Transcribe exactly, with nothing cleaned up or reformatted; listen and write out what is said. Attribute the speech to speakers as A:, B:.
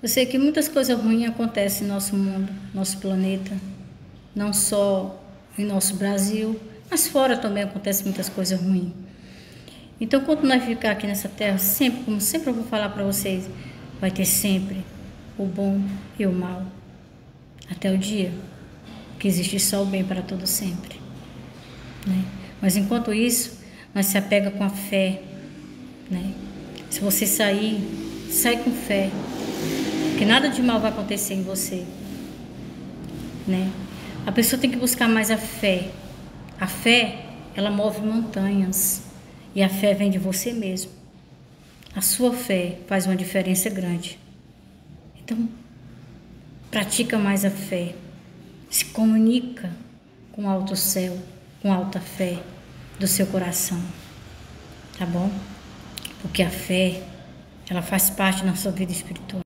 A: Eu sei que muitas coisas ruins acontecem no nosso mundo, nosso planeta, não só em nosso Brasil, mas fora também acontecem muitas coisas ruins. Então, quando nós ficar aqui nessa terra, sempre, como sempre eu vou falar para vocês, vai ter sempre o bom e o mal, até o dia que existe só o bem para todo sempre, né? Mas enquanto isso, nós se apega com a fé, né? Se você sair, sai com fé, que nada de mal vai acontecer em você, né? A pessoa tem que buscar mais a fé. A fé, ela move montanhas, e a fé vem de você mesmo. A sua fé faz uma diferença grande. Então, pratica mais a fé. Se comunica com o alto céu, com a alta fé do seu coração. Tá bom? Porque a fé, ela faz parte da nossa vida espiritual.